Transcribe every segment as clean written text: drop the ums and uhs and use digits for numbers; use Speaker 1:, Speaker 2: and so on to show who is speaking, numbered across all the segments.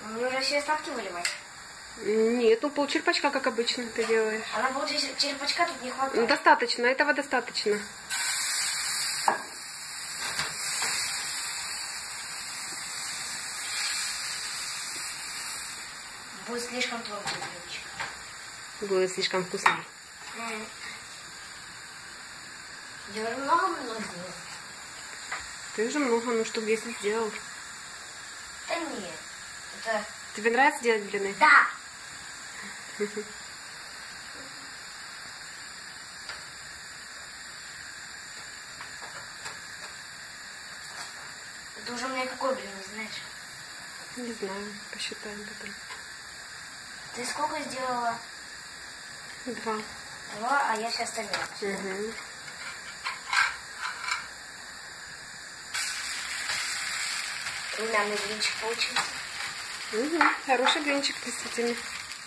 Speaker 1: Мне уже все остатки выливать?
Speaker 2: Нет, ну полчерпачка, как обычно ты делаешь.
Speaker 1: А на полчерпачка тут не хватает?
Speaker 2: Ну, достаточно, этого достаточно.
Speaker 1: Будет слишком тонкий блинчик.
Speaker 2: Будет слишком вкусный.
Speaker 1: Я уже много сделала.
Speaker 2: Ты уже много, ну что 10 сделал.
Speaker 1: Да нет. Это...
Speaker 2: Тебе нравится делать блины?
Speaker 1: Да! Это уже у меня какой блин, не знаешь?
Speaker 2: Не знаю, посчитаем потом.
Speaker 1: Ты сколько сделала?
Speaker 2: 2.
Speaker 1: 2, а я сейчас остальные.
Speaker 2: Угу.
Speaker 1: Румяный блинчик получился.
Speaker 2: Угу. Хороший блинчик, действительно.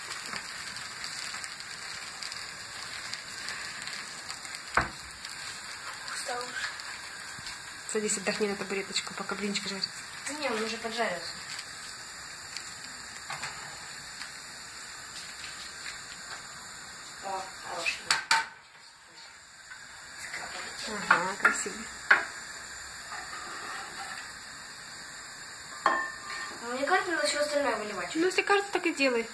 Speaker 1: Устал уже.
Speaker 2: Садись, отдохни на табуреточку, пока блинчик жарится.
Speaker 1: Да не, он уже поджарился. О, хороший.
Speaker 2: Ага, красиво.
Speaker 1: Ну, мне кажется, надо все остальное выливать.
Speaker 2: Ну, если кажется, так и делай.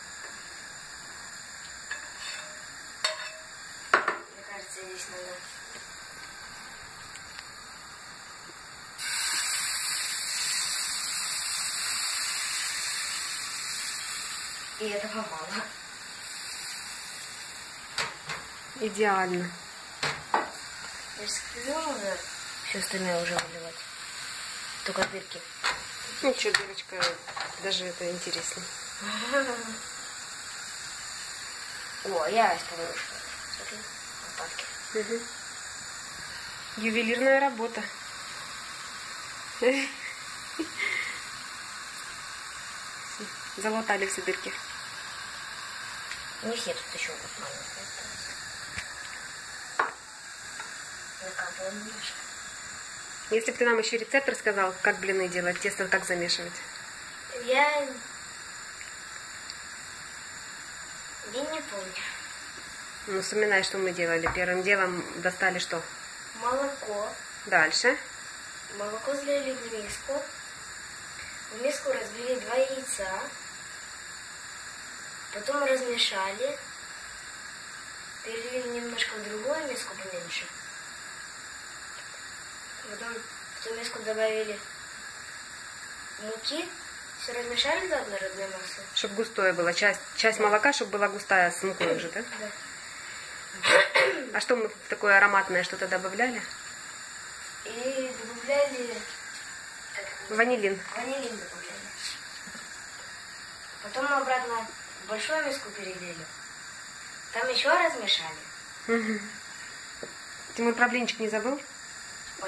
Speaker 1: Мне кажется, здесь надо... И этого мало.
Speaker 2: Идеально.
Speaker 1: Я же сказала, надо все остальное уже выливать. Только дырки.
Speaker 2: Ну что, дырочка, даже это интересно.
Speaker 1: О, я сковородку. Смотри, лопатки.
Speaker 2: Угу. Ювелирная работа. Залатали все дырки.
Speaker 1: Не все, тут еще вот маленькая осталась. Накапала немножко.
Speaker 2: Если бы ты нам еще рецепт рассказал, как блины делать, тесто как замешивать.
Speaker 1: Я не помню.
Speaker 2: Ну, вспоминай, что мы делали. Первым делом достали что?
Speaker 1: Молоко.
Speaker 2: Дальше.
Speaker 1: Молоко залили в миску. В миску разбили 2 яйца. Потом размешали. Перелили немножко в другую миску поменьше. Потом в ту миску добавили муки. Все размешали до однородной массы.
Speaker 2: Чтобы густое было. Часть молока, чтобы была густая с мукой уже, да?
Speaker 1: Да.
Speaker 2: А что мы такое ароматное что-то добавляли?
Speaker 1: И добавляли...
Speaker 2: Ванилин.
Speaker 1: Ванилин добавляли. Потом мы обратно в большую миску перелили. Там еще размешали.
Speaker 2: Угу. Тимур про блинчик не забыл?
Speaker 1: Ой.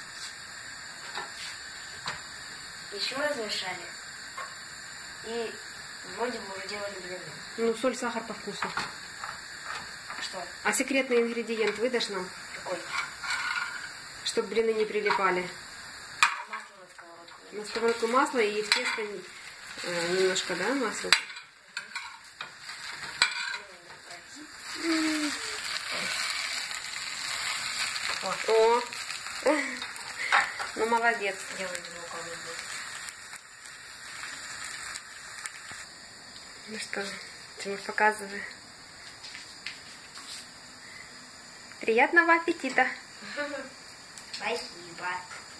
Speaker 1: Еще размешали. И вроде бы уже делали блины.
Speaker 2: Ну, соль, сахар по вкусу.
Speaker 1: Что?
Speaker 2: А секретный ингредиент выдашь нам?
Speaker 1: Какой?
Speaker 2: Чтобы блины не прилипали.
Speaker 1: Масло на сковородку.
Speaker 2: На сковородку масло и в тесто немножко, да, масла? О! Ну, молодец.
Speaker 1: Делай думаю, кого-нибудь.
Speaker 2: Ну что, Тимур, показывай. Приятного аппетита!
Speaker 1: Спасибо.